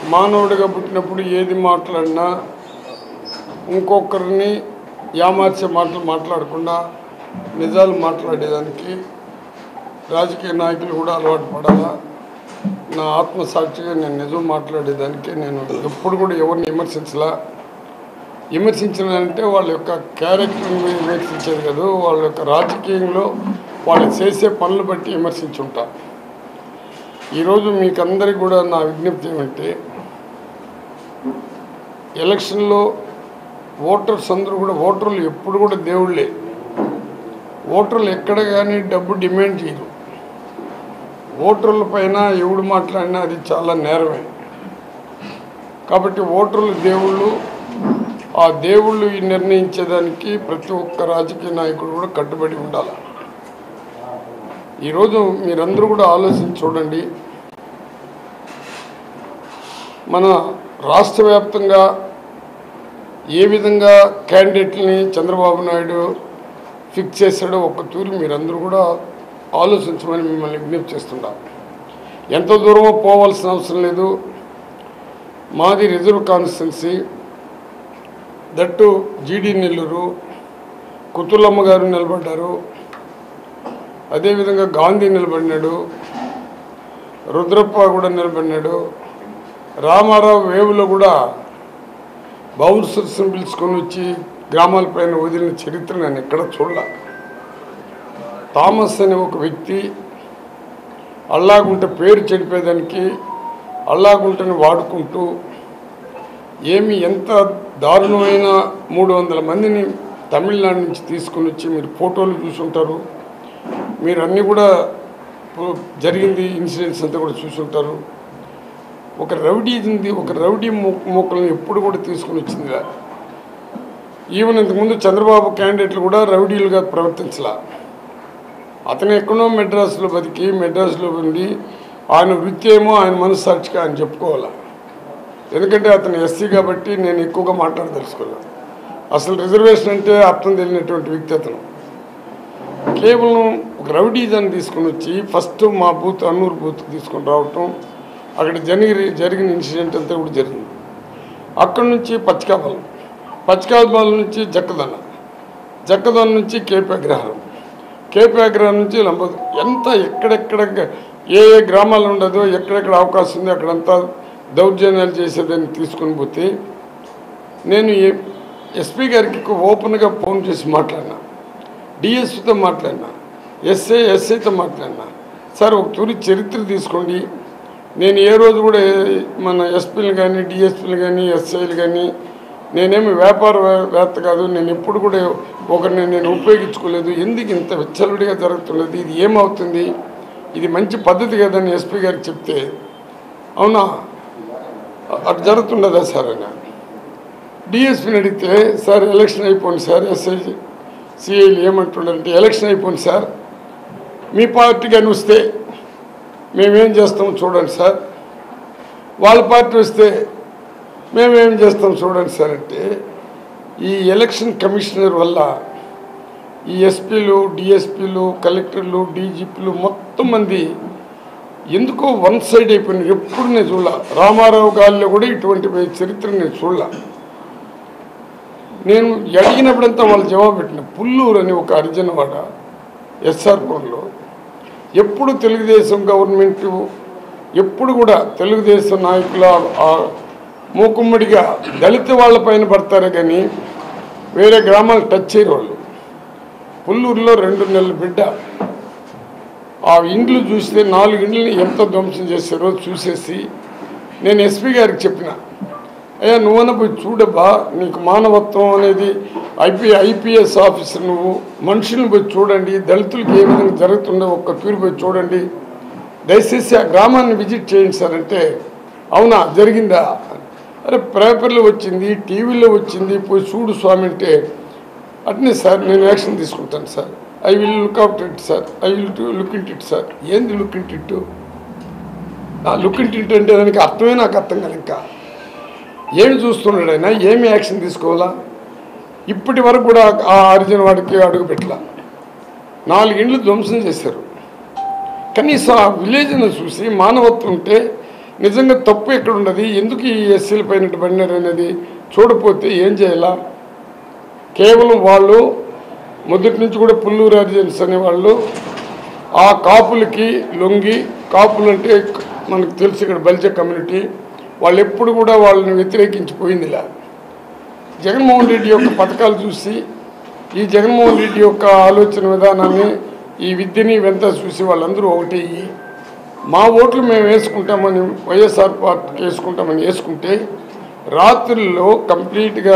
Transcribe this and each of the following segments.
మానవుడిగా పుట్టినప్పుడు ఏది మాట్లాడినా ఇంకొకరిని యామార్చే మాటలు మాట్లాడకుండా నిజాలు మాట్లాడేదానికి రాజకీయ నాయకులు కూడా అలవాటు పడాలా. నా ఆత్మసాక్షిగా నేను నిజం మాట్లాడేదానికి నేను ఎప్పుడు కూడా ఎవరిని విమర్శించాలంటే వాళ్ళ యొక్క క్యారెక్టర్ని విమర్శించేది కాదు, వాళ్ళ యొక్క రాజకీయంలో వాళ్ళు చేసే పనులు బట్టి విమర్శించుంటా. ఈరోజు మీకు అందరికీ కూడా నా విజ్ఞప్తి ఏమంటే, ఎలక్షన్లో ఓటర్స్ అందరూ కూడా ఓటర్లు ఎప్పుడు కూడా దేవుళ్ళే. ఓటర్లు ఎక్కడ కానీ డబ్బు డిమాండ్ చేయరు. ఓటర్ల పైన ఎవడు మాట్లాడినా అది చాలా నేరమే. కాబట్టి ఓటర్లు దేవుళ్ళు, ఆ దేవుళ్ళు నిర్ణయించేదానికి ప్రతి ఒక్క రాజకీయ నాయకుడు కూడా కట్టుబడి ఉండాలి. ఈరోజు మీరందరూ కూడా ఆలోచించి చూడండి, మన రాష్ట్ర వ్యాప్తంగా ఏ విధంగా క్యాండిడేట్లని చంద్రబాబు నాయుడు ఫిక్స్ చేశాడో ఒక్క తూరి మీరందరూ కూడా ఆలోచించమని మిమ్మల్ని విజ్ఞప్తి చేస్తున్నా. ఎంత దూరమో పోవాల్సిన అవసరం లేదు. మాది రిజర్వ్ కాన్స్టిట్యున్సీ, దట్టు జీడీ నెల్లూరు, కుతులమ్మ గారు నిలబడ్డారు, అదేవిధంగా గాంధీ నిలబడినాడు, రుద్రప్ప కూడా నిలబడినాడు, రామారావు వేవులో కూడా బౌన్సర్స్ని పిలుచుకొని వచ్చి గ్రామాలపైన వదిలిన చరిత్ర నేను ఎక్కడ చూడలే. థామస్ అనే ఒక వ్యక్తి అల్లాగుంట పేరు చెడిపేదానికి అల్లాగుంటని వాడుకుంటూ ఎంత దారుణమైన 300 మందిని తమిళనాడు నుంచి తీసుకొని వచ్చి మీరు ఫోటోలు చూసుంటారు, మీరు అన్నీ కూడా జరిగింది ఇన్సిడెంట్స్ అంతా కూడా చూసుంటారు. ఒక రౌడీ మూకలను ఎప్పుడు కూడా తీసుకుని వచ్చిందిగా. ఈవెన్ ఇంతకుముందు చంద్రబాబు క్యాండిడేట్లు కూడా రౌడీలుగా ప్రవర్తించలా. అతను ఎక్కడో మెడ్రాస్లో బతికి మెడ్రాస్లో ఉండి ఆయన వృత్తి ఏమో ఆయన మనస్సాక్షిగా ఆయన చెప్పుకోవాలి. ఎందుకంటే అతను ఎస్సీ కాబట్టి నేను ఎక్కువగా మాట్లాడదలుచుకోలేదు. అసలు రిజర్వేషన్ అంటే అర్థం తెలియనటువంటి వ్యక్తి అతను. కేవలం ఒక రౌడీజాన్ని తీసుకుని వచ్చి ఫస్ట్ మా బూత్ అన్నూరు బూత్కి తీసుకొని రావటం, అక్కడ జరిగిన ఇన్సిడెంట్ అంతా కూడా జరిగింది. అక్కడి నుంచి పచ్చికాపాల నుంచి జక్కదొన్న నుంచి కేపీ అగ్రహారం నుంచి లంబోదర్, ఎంత ఎక్కడెక్కడ ఏ గ్రామాలు ఉండదో ఎక్కడెక్కడ అవకాశం ఉంది అక్కడంతా దౌర్జన్యాలు చేసేదాన్ని తీసుకొని పోతే నేను ఎస్పీ గారికి ఓపెన్గా ఫోన్ చేసి మాట్లాడినా, డిఎస్పీతో మాట్లాడినా, ఎస్ఐతో మాట్లాడినా. సార్ ఒక తూరి చరిత్ర తీసుకోండి, నేను ఏ రోజు కూడా మన ఎస్పీలు కానీ డిఎస్పీలు కానీ ఎస్ఐలు కానీ నేనేమి వ్యాపారవేత్త కాదు, నేను ఎప్పుడు కూడా ఒకరిని నేను ఉపయోగించుకోలేదు. ఎందుకు ఇంత విచ్చలవిడిగా జరుగుతున్నది, ఇది ఏమవుతుంది, ఇది మంచి పద్ధతి కదని ఎస్పీ గారికి చెప్తే, అవునా అటు జరుగుతుండదా సార్ అని డిఎస్పీని అడిగితే, సార్ ఎలక్షన్ అయిపోయింది సార్, సిఐలు ఏమంటున్నారంటే ఎలక్షన్ అయిపోయింది సార్, మీ పార్టీకి అని వస్తే మేమేం చేస్తాం చూడండి సార్, వాళ్ళ పార్టీ వస్తే మేమేం చేస్తాం చూడండి సార్ అంటే, ఈ ఎలక్షన్ కమిషనర్ వల్ల ఈ ఎస్పీలు డిఎస్పీలు కలెక్టర్లు డీజీపీలు మొత్తం మంది ఎందుకో వన్ సైడ్ అయిపోయినారు. ఎప్పుడు నేను చూడాల, రామారావు గాలిలో కూడా ఇటువంటి చరిత్ర నేను చూడాల. నేను అడిగినప్పుడంతా వాళ్ళు జవాబు పెట్టిన. పుల్లూరు అని ఒక హరిజనవాడ ఎస్ఆర్పూర్లో ఎప్పుడు తెలుగుదేశం గవర్నమెంట్ ఎప్పుడు కూడా తెలుగుదేశం నాయకుల మూకుమ్మడిగా దళిత వాళ్ళపైన పడతారే కానీ వేరే గ్రామాలు టచ్ చేయరు వాళ్ళు. పుల్లూరులో 2 నెలల బిడ్డ ఆ ఇండ్లు చూస్తే 4 ఇండ్లని ఎంత ధ్వంసం చేశారో చూసేసి నేను ఎస్పీ గారికి చెప్పిన, అయ్యా నువ్వన్నా పోయి చూడబ్బా, నీకు మానవత్వం అనేది ఐపీఎస్ ఆఫీసర్, నువ్వు మనుషులను పోయి చూడండి, దళితులకు ఏ విధంగా జరుగుతుందో ఒక్క తూరి పోయి చూడండి, దయచేసి ఆ గ్రామాన్ని విజిట్ చేయండి సార్ అంటే, అవునా జరిగిందా, అరే పేపర్లో వచ్చింది టీవీలో వచ్చింది పోయి చూడు స్వామి అంటే, అట్నే సార్ నేను యాక్షన్ తీసుకుంటాను sir, I will look out it sir, I will look into it sir. ఏంది look into it, look into it అంటే దానికి అర్థమే నాకు అర్థం కాదు. ఇంకా ఏమి చూస్తున్నాడు ఆయన, ఏమి యాక్షన్ తీసుకోవాలా? ఇప్పటి వరకు కూడా ఆ హరిజన వాడికి అడుగు పెట్టాల. 4 ఇండ్లు ధ్వంసం చేశారు. కనీసం ఆ విలేజ్ను చూసి మానవత్వం ఉంటే నిజంగా తప్పు ఎక్కడ ఉన్నది, ఎందుకు ఈ ఎస్సీల పైన పడినారు అనేది చూడపోతే ఏం చేయాలా? కేవలం వాళ్ళు మొదటి నుంచి కూడా పుల్లూరు అర్జెన్స్ అనేవాళ్ళు ఆ కాపులకి లొంగి, కాపులు అంటే మనకు తెలుసు ఇక్కడ బలిజ కమ్యూనిటీ, వాళ్ళు ఎప్పుడు కూడా వాళ్ళని వ్యతిరేకించిపోయిందిలా. జగన్మోహన్ రెడ్డి యొక్క పథకాలు చూసి, ఈ జగన్మోహన్ రెడ్డి యొక్క ఆలోచన విధానాన్ని, ఈ విద్యని ఇవంతా చూసి వాళ్ళందరూ ఒకటి మా ఓట్లు మేము వేసుకుంటామని వైఎస్ఆర్ పార్టీకి వేసుకుంటామని వేసుకుంటే రాత్రుల్లో కంప్లీట్గా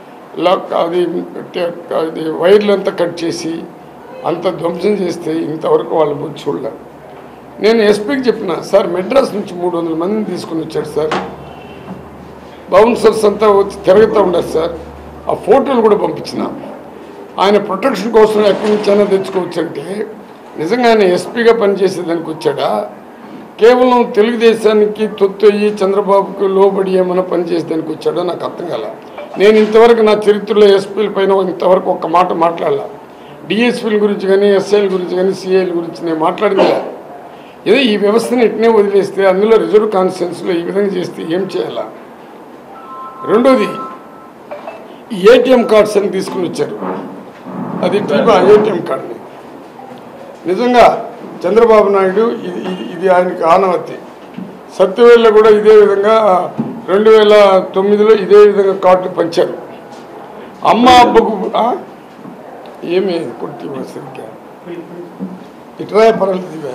అది వైర్లంతా కట్ చేసి అంత ధ్వంసం చేస్తే ఇంతవరకు వాళ్ళ బుద్ధి చూడలే. నేను ఎస్పీకి చెప్పిన, సార్ మెడ్రాస్ నుంచి 300 మందిని తీసుకుని వచ్చాడు సార్, బౌన్సర్స్ అంతా వచ్చి తిరుగుతూ ఉండదు సార్, ఆ ఫోటోలు కూడా పంపించిన. ఆయన ప్రొటెక్షన్ కోసం ఎక్కడి నుంచైనా తెచ్చుకోవచ్చంటే నిజంగా ఆయన ఎస్పీగా పనిచేసేదానికి వచ్చాడా, కేవలం తెలుగుదేశానికి తొత్తు అయ్యి చంద్రబాబుకు లోబడి ఏమైనా పనిచేసేదానికి వచ్చాడో నాకు అర్థం కాల. నేను ఇంతవరకు నా చరిత్రలో ఎస్పీల పైన ఇంతవరకు ఒక్క మాట మాట్లాడాల. డిఎస్పీల గురించి కానీ, ఎస్ఐల గురించి కానీ, సిఐల గురించి నేను మాట్లాడింది. ఏదో ఈ వ్యవస్థను ఎట్నే వదిలేస్తే, అందులో రిజర్వ్ కాన్స్టిట్యున్సీలో ఈ విధంగా చేస్తే ఏం చేయాలా? రెండోది, ఏటీఎం కార్డ్స్ అని తీసుకుని వచ్చారు. అది ఏటీఎం కార్డుని నిజంగా చంద్రబాబు నాయుడు ఇది ఆయనకి ఆనవత్తి. సత్యవేళ్ళలో కూడా ఇదే విధంగా 2009లో ఇదే విధంగా కార్డులు పంచారు. అమ్మ అబ్బకు ఏమి కొట్టి సరిగ్గా ఇట్లా పర్వాలేదు.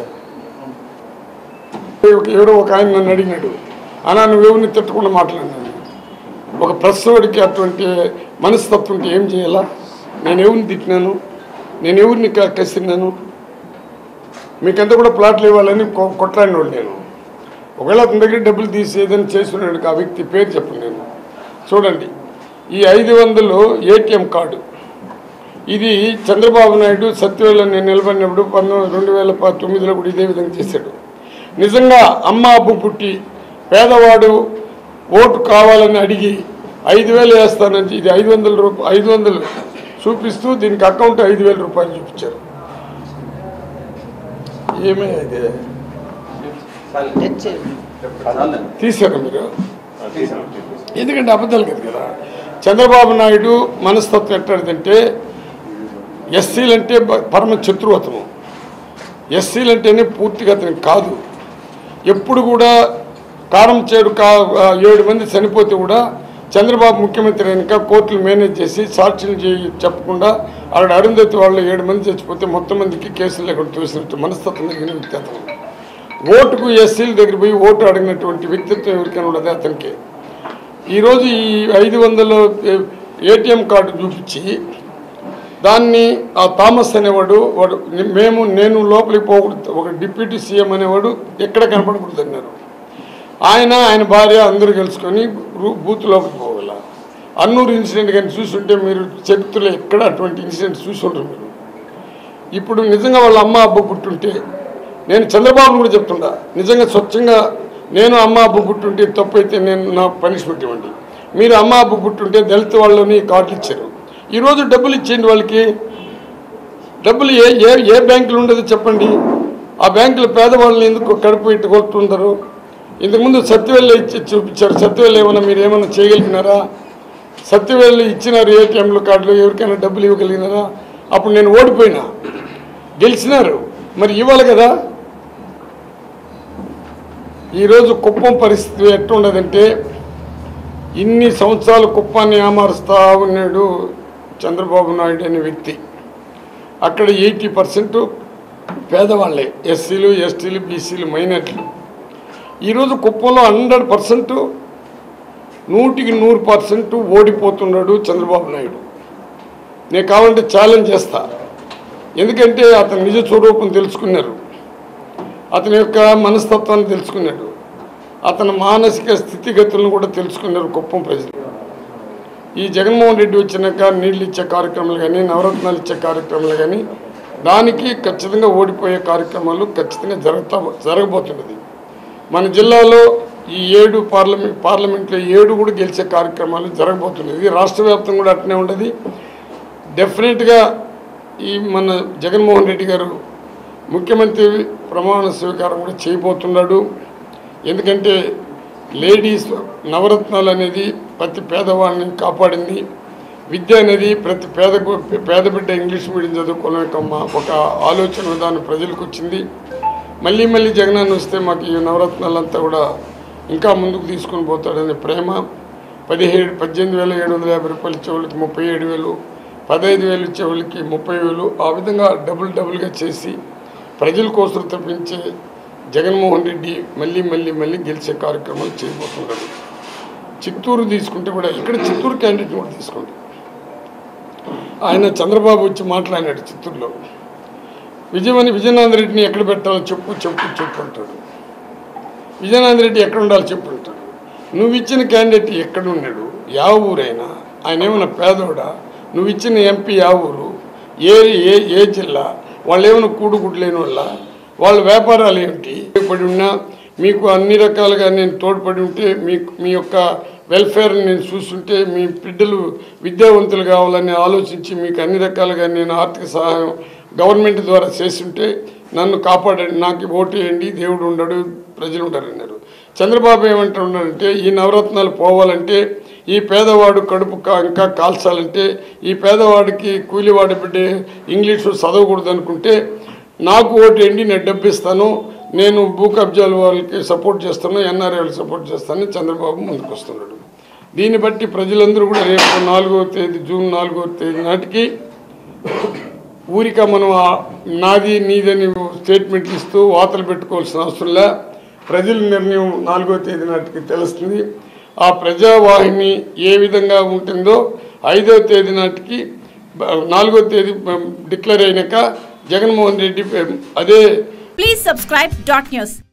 ఎవరో ఒక ఆయన నన్ను అడిగినాడు, అన్నా నువ్వెవరిని తిట్టకుండా మాట్లాడినాను. ఒక ప్రస్తుడికి అటువంటి మనస్తత్వం ఉంటే ఏం చేయాలా? నేను ఎవరిని తిట్టినాను, నేను ఎవరిని కసిరినాను? మీకంతా కూడా ప్లాట్లు ఇవ్వాలని కొట్లాడినోడు నేను. ఒకవేళ అతని దగ్గర డబ్బులు తీసి ఏదైనా చేస్తున్నాడు ఆ వ్యక్తి పేరు చెప్పండి. నేను చూడండి, ఈ 500 ఏటీఎం కార్డు ఇది చంద్రబాబు నాయుడు సత్యవేళ నేను నిలబడినప్పుడు 2019లో కూడా ఇదే విధంగా చేశాడు. నిజంగా అమ్మ అబ్బు పుట్టి పేదవాడు ఓటు కావాలని అడిగి 5,000 వేస్తానని ఇది 500 చూపిస్తూ దీనికి అకౌంట్ 5,000 రూపాయలు చూపించారు. ఏమే అయితే తీశారు మీరు, ఎందుకంటే అబద్ధాలు కదా. చంద్రబాబు నాయుడు మనస్తత్వం ఎట్టాడంటే ఎస్సీలంటే పరమ శత్రువతను, ఎస్సీలంటేనే పూర్తిగా అతనికి కాదు. ఎప్పుడు కూడా కారం చేడు 7 మంది చనిపోతే కూడా చంద్రబాబు ముఖ్యమంత్రి అయినాక కోర్టులు మేనేజ్ చేసి సాక్షులు చెప్పకుండా అక్కడ అరుంధతి వాళ్ళు 7 మంది చచ్చిపోతే మొత్తం మందికి కేసులు లేకుండా చూసినట్టు మనస్తత్వం కలిగిన వ్యక్తి అతను. ఓటుకు ఎస్సీల దగ్గర పోయి ఓటు అడిగినటువంటి వ్యక్తిత్వం ఎవరికైనా ఉండదు అతనికి. ఈరోజు ఈ 500 ఏటీఎం కార్డు చూపించి దాన్ని ఆ థామస్ అనేవాడు నేను లోపలికి పోకూడదు, ఒక డిప్యూటీ సీఎం అనేవాడు ఎక్కడ కనపడకూడదు అన్నారు. ఆయన భార్య అందరూ కలుసుకొని బూత్ లోపలికి పోగల. అన్నూరు ఇన్సిడెంట్ కానీ చూసుంటే మీరు చరిత్రలో ఎక్కడ అటువంటి ఇన్సిడెంట్ చూసుంటారు మీరు. ఇప్పుడు నిజంగా వాళ్ళ అమ్మ అబ్బ పుట్టుంటే, నేను చంద్రబాబును కూడా చెప్తుండా, నిజంగా స్వచ్ఛంగా నేను అమ్మ అబ్బ పుట్టుంటే తప్పు అయితే నేను నా పనిష్మెంట్ ఇవ్వండి. మీరు అమ్మ అబ్బ పుట్టుంటే దళిత వాళ్ళని కార్డులు ఇచ్చారు. ఈరోజు డబ్బులు ఇచ్చేయండి వాళ్ళకి. డబ్బులు ఏ బ్యాంకులు ఉండదు చెప్పండి. ఆ బ్యాంకులు పేదవాళ్ళని ఎందుకు కడుపు ఇట్టు కొడుతుంటారు? ఇంతకుముందు సత్యవేళ్ళు ఇచ్చి చూపించారు. సత్యవేళ్ళు ఏమైనా మీరు ఏమైనా చేయగలిగినారా? సత్యవేళ్ళు ఇచ్చినారు ఏటీఎంలు కార్డులు, ఎవరికైనా డబ్బులు ఇవ్వగలిగినారా? అప్పుడు నేను ఓడిపోయినా, గెలిచినారు, మరి ఇవ్వాలి కదా. ఈరోజు కుప్పం పరిస్థితి ఎట్లుండదంటే, ఇన్ని సంవత్సరాలు కుప్పాన్ని ఆమారుస్తూ ఉన్నాడు చంద్రబాబు నాయుడు అనే వ్యక్తి. అక్కడ 80% పేదవాళ్ళే, ఎస్సీలు, ఎస్టీలు, బీసీలు, మైనార్టీలు. ఈరోజు కుప్పంలో 100%, 100% ఓడిపోతున్నాడు చంద్రబాబు నాయుడు. నేను కావాలంటే ఛాలెంజ్ చేస్తా. ఎందుకంటే అతని నిజ స్వరూపం తెలుసుకున్నారు, అతని యొక్క మనస్తత్వాన్ని తెలుసుకున్నాడు, అతని మానసిక స్థితిగతులను కూడా తెలుసుకున్నారు కుప్పం ప్రజలు. ఈ జగన్మోహన్ రెడ్డి వచ్చినాక నీళ్ళు ఇచ్చే కార్యక్రమాలు కానీ, నవరత్నాలు ఇచ్చే కార్యక్రమాలు కానీ, దానికి ఖచ్చితంగా ఓడిపోయే కార్యక్రమాలు ఖచ్చితంగా జరగబోతున్నది. మన జిల్లాలో ఈ 7 పార్లమెంట్లో 7 కూడా గెలిచే కార్యక్రమాలు జరగబోతున్నది. రాష్ట్ర వ్యాప్తంగా కూడా అట్నే ఉండదు. డెఫినెట్గా ఈ మన జగన్మోహన్ రెడ్డి గారు ముఖ్యమంత్రి ప్రమాణ స్వీకారం కూడా చేయబోతున్నాడు. ఎందుకంటే లేడీస్ నవరత్నాలు అనేది ప్రతి పేదవాడిని కాపాడింది. విద్య అనేది ప్రతి పేద బిడ్డ ఇంగ్లీష్ మీడియం చదువుకోవడం ఒక ఆలోచన విధానం ప్రజలకు వచ్చింది. మళ్ళీ జగనన్న వస్తే మాకు ఈ నవరత్నాలంతా కూడా ఇంకా ముందుకు తీసుకొని పోతాడనే ప్రేమ. 18,750 రూపాయలు ఇచ్చే వాళ్ళకి 37,000, 15,000 ఇచ్చే వాళ్ళకి 30,000, ఆ విధంగా డబుల్గా చేసి ప్రజల కోసం తప్పించే జగన్మోహన్ రెడ్డి మళ్ళీ గెలిచే కార్యక్రమాలు చేయబోతున్నాడు. చిత్తూరు తీసుకుంటే కూడా ఇక్కడ చిత్తూరు క్యాండిడేట్ కూడా తీసుకోండి. ఆయన చంద్రబాబు వచ్చి మాట్లాడినాడు చిత్తూరులో. విజయనాథ్ రెడ్డిని ఎక్కడ పెట్టాలో చెప్పు అంటాడు. విజయనాథ్ రెడ్డి ఎక్కడ ఉండాలో చెప్పు అంటాడు. నువ్వు ఇచ్చిన క్యాండిడేట్ ఎక్కడున్నాడు? యా ఊరైనా ఆయన ఏమైనా పేదోడా? నువ్వు ఇచ్చిన ఎంపీ యా ఊరు? ఏ జిల్లా? వాళ్ళు ఏమైనా కూడుగుడ్లు లేని వాళ్ళ వ్యాపారాలు ఏమిటి? పడి ఉన్నా మీకు అన్ని రకాలుగా నేను తోడ్పడి ఉంటే మీ యొక్క వెల్ఫేర్ని నేను చూస్తుంటే మీ బిడ్డలు విద్యావంతులు కావాలని ఆలోచించి మీకు అన్ని రకాలుగా నేను ఆర్థిక సహాయం గవర్నమెంట్ ద్వారా చేస్తుంటే నన్ను కాపాడండి, నాకు ఓటు వేయండి, దేవుడు ఉండడు, ప్రజలు ఉండరు అన్నారు. చంద్రబాబు ఏమంటున్నాడంటే ఈ నవరత్నాలు పోవాలంటే ఈ పేదవాడు కడుపు ఇంకా కాల్చాలంటే ఈ పేదవాడికి కూలివాడి బిడ్డ ఇంగ్లీషు చదవకూడదు అనుకుంటే నాకు ఓటు వేయండి, నేను డబ్బు ఇస్తాను, నేను భూ కబ్జాల వాళ్ళకి సపోర్ట్ చేస్తాను, ఎన్ఆర్ఐ వాళ్ళకి సపోర్ట్ చేస్తానని చంద్రబాబు ముందుకు వస్తున్నాడు. దీన్ని బట్టి ప్రజలందరూ కూడా రేపు 4వ తేదీ జూన్ 4వ తేదీ నాటికి ఊరిక మనం నాది నీదని స్టేట్మెంట్లు ఇస్తూ వాతలు పెట్టుకోవాల్సిన అవసరంలా ప్రజల నిర్ణయం 4వ తేదీ నాటికి తెలుస్తుంది. ఆ ప్రజావాహిని ఏ విధంగా ఉంటుందో 5వ తేదీ నాటికి 4వ తేదీ డిక్లేర్ అయినాక జగన్మోహన్ రెడ్డి అదే. Please subscribe .news.